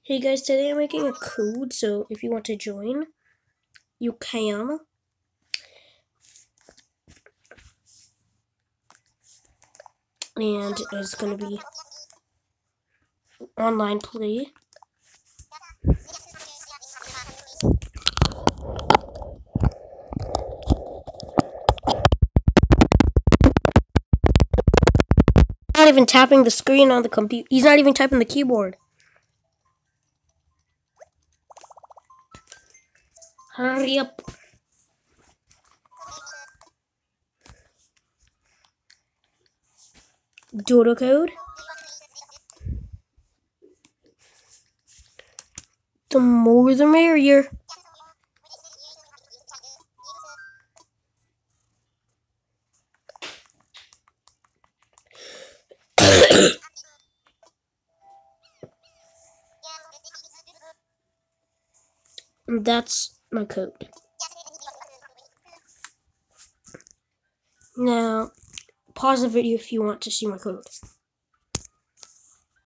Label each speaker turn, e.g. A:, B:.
A: Hey guys, today I'm making a code, so if you want to join, you can. And it's going to be online play. Not even tapping the screen on the computer. He's not even typing the keyboard. Hurry up. Dodo code. The more the merrier. And that's my code. Now, pause the video if you want to see my code.